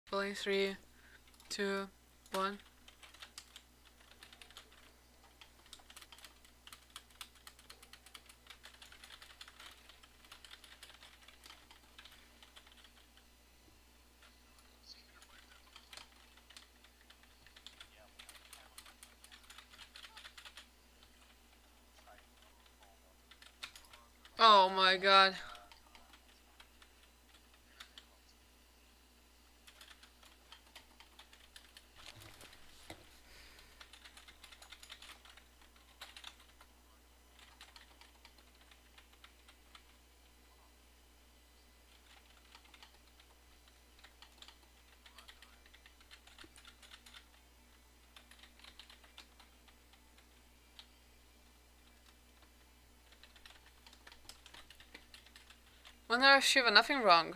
Rolling 3, 2, 1. Oh my god. Wonder if Shiva, nothing wrong.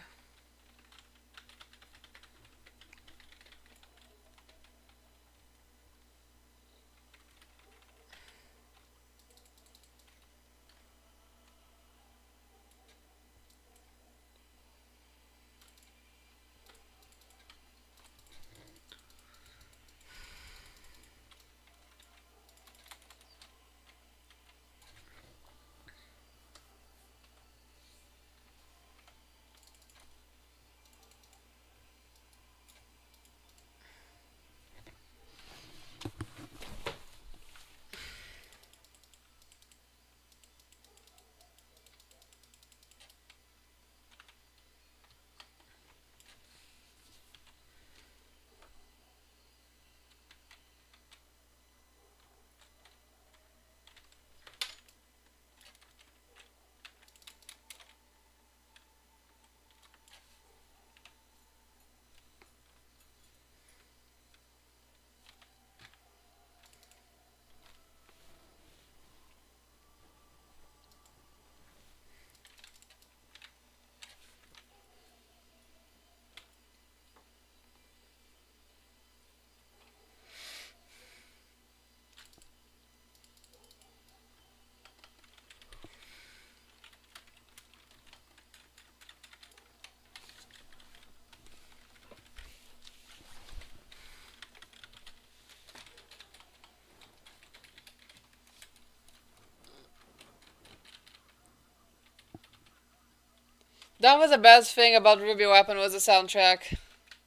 That was the best thing about Ruby Weapon was the soundtrack.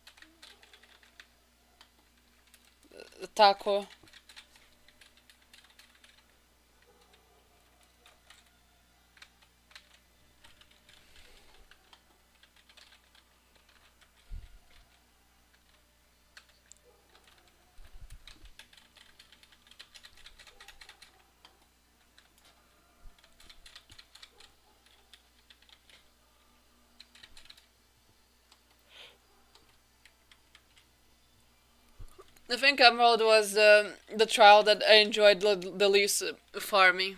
The taco. I think Emerald was the trial that I enjoyed the least for me.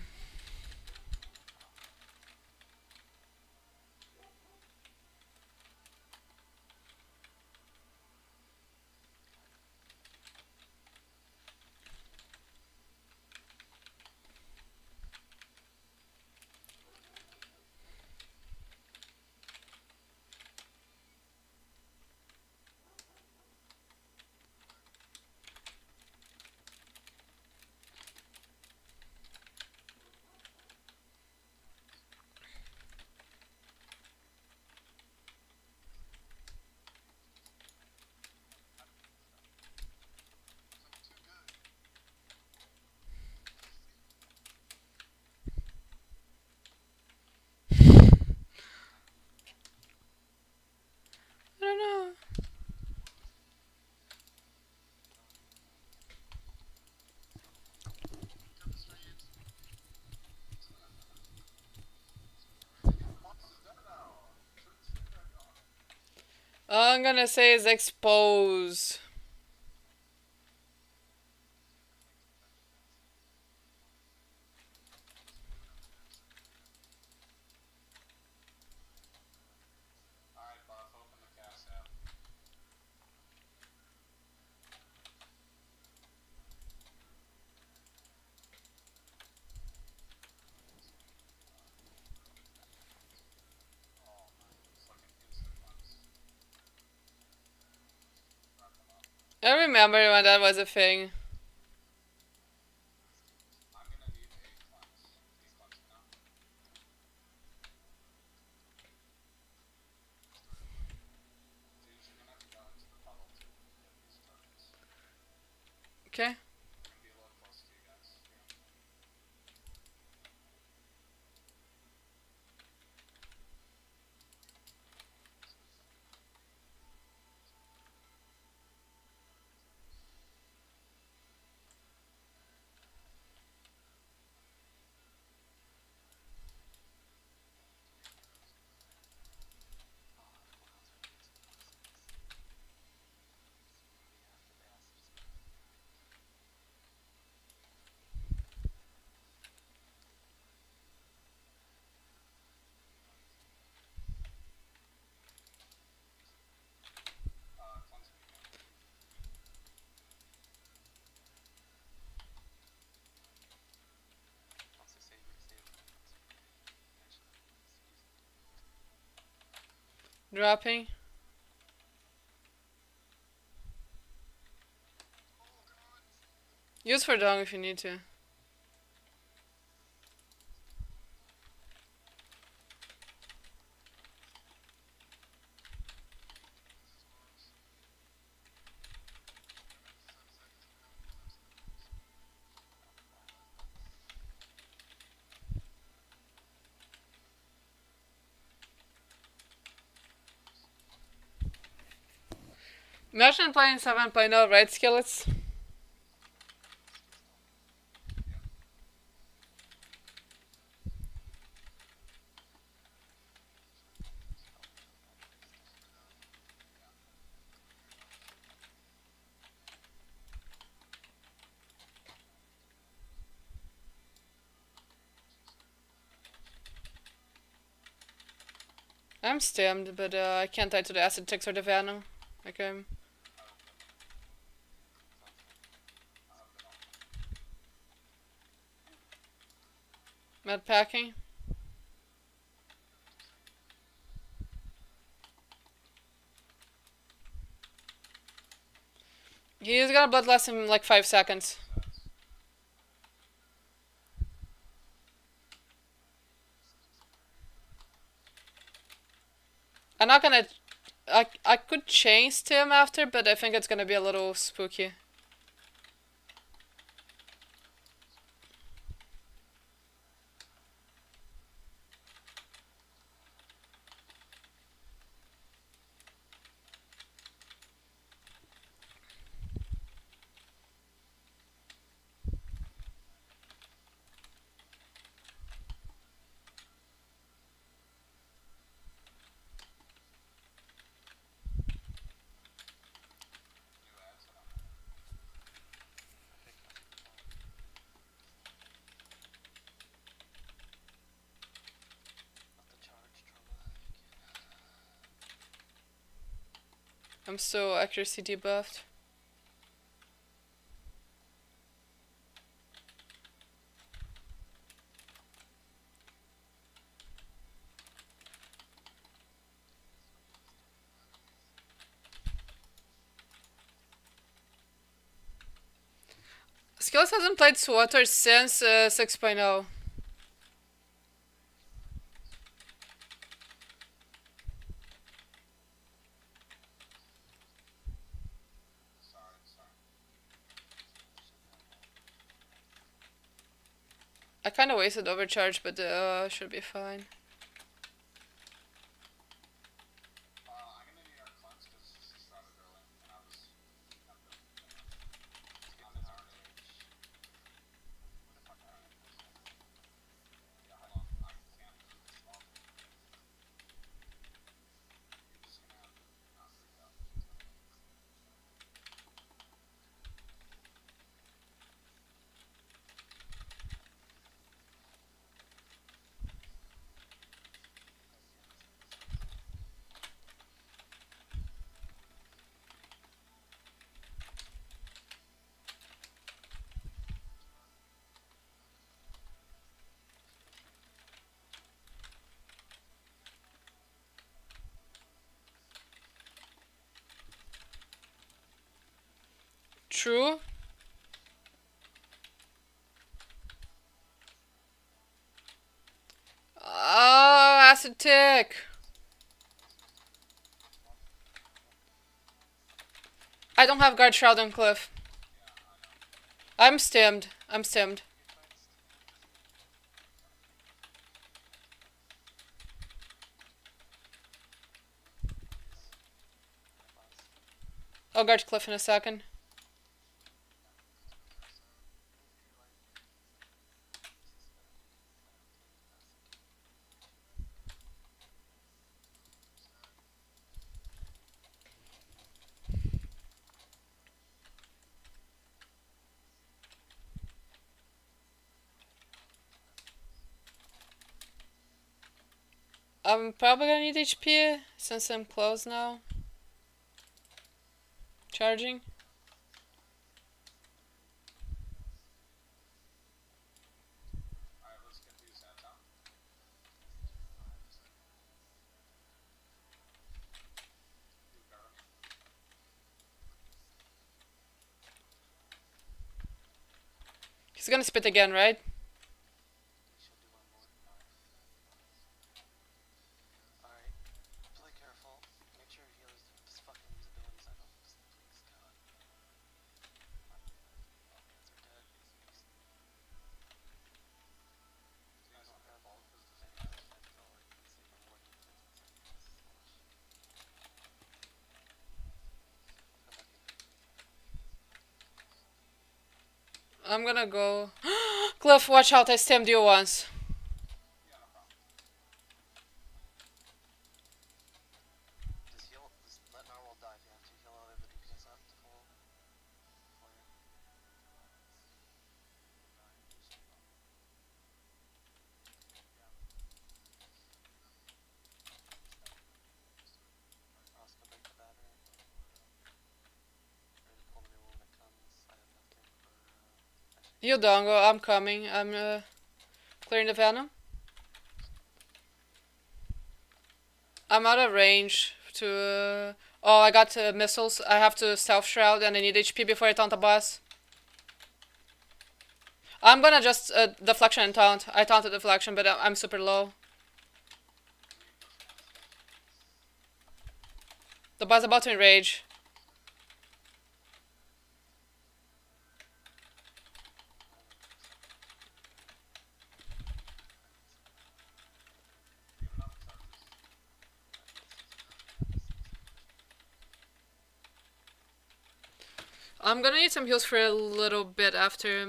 I don't know. All I'm gonna say is expose. I remember when that was a thing. Okay. Dropping. Use for dong if you need to. Imagine playing 7.0 right skillets. I'm stemmed, but I can't die to the acid ticks or the venom. Okay. Med packing. He's gonna bloodlust in like 5 seconds. I'm not gonna. I could change to him after, but I think it's gonna be a little spooky. I'm so accuracy debuffed. Skills hasn't played Swatter since 6.0. I kinda wasted overcharge, but should be fine. True. Oh, acid tick. I don't have guard shroud on Cliff. I'm stimmed. I'm stimmed. I'll guard Cliff in a second. I'm probably gonna need HP since I'm close now. Charging. He's gonna spit again, right? I'm gonna go. Cliff, watch out! I stemmed you once. You don't go. I'm coming. I'm clearing the venom. I'm out of range to. Oh, I got missiles. I have to stealth shroud and I need HP before I taunt the boss. I'm gonna just deflection and taunt. I taunted deflection, but I'm super low. The boss about to enrage. I'm gonna need some heals for a little bit after.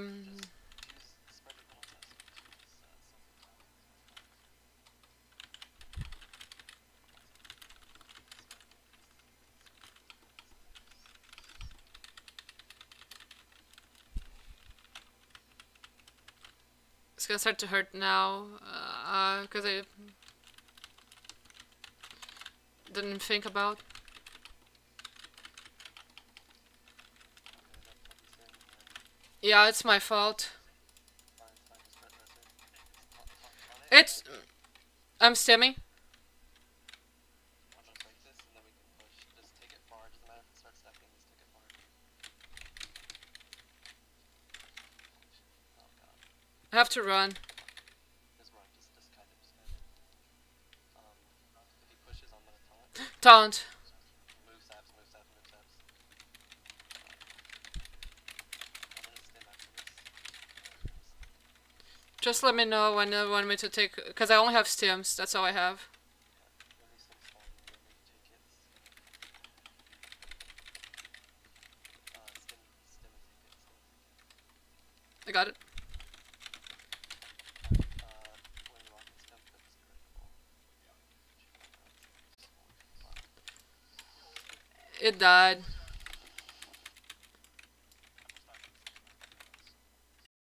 It's gonna start to hurt now, because I didn't think about. Yeah, it's my fault. It's. I'm stimming. I have to run. Taunt. Just let me know when you want me to take, because I only have stims. That's all I have. I got it. It died.